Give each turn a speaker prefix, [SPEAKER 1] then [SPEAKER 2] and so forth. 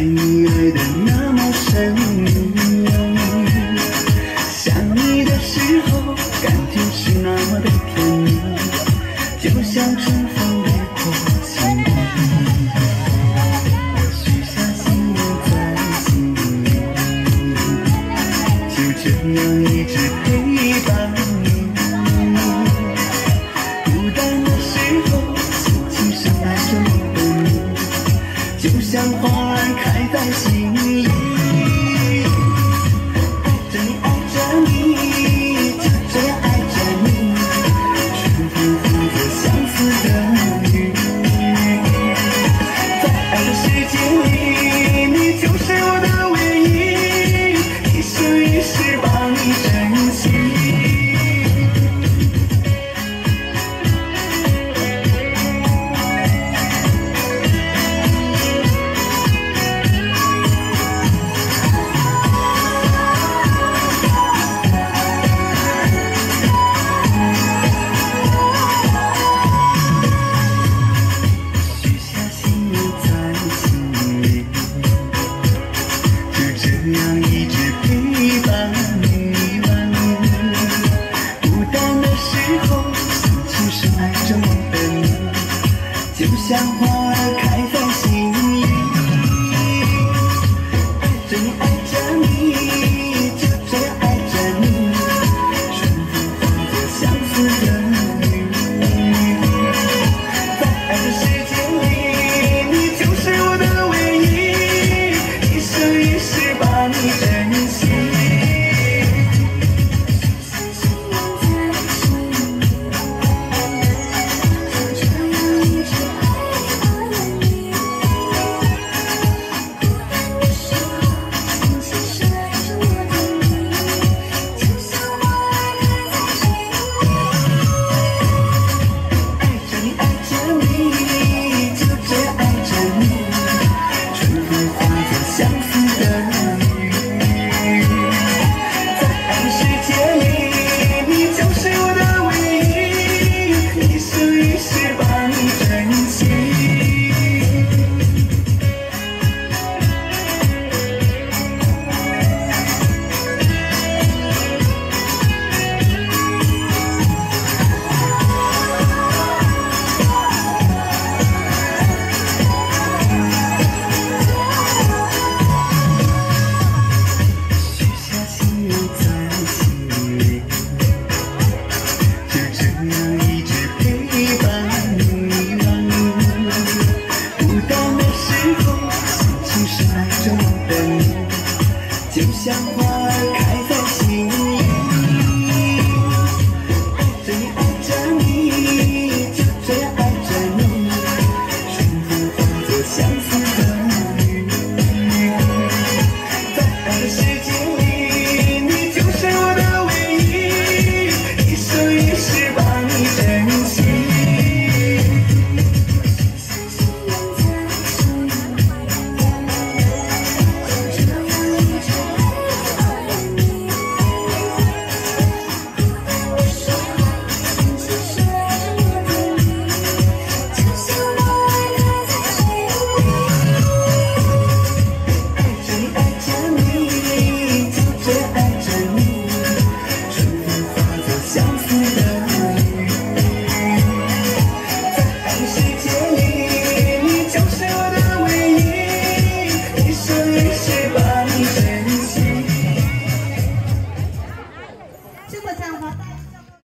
[SPEAKER 1] 你爱的那么深，想你的时候，感觉是那么的甜蜜，就像春风掠过心底。我许下心愿在心里，就这样一直陪伴你。孤单的时候，轻轻深爱着我的你，就像花儿开在心里。爱着你，就这样爱着你，春风呼着相思的雨。在爱的世界里，你就是我的唯一，一生一世把你珍惜。这样一直陪伴你，孤单的时候，轻轻深爱着我的你，就像花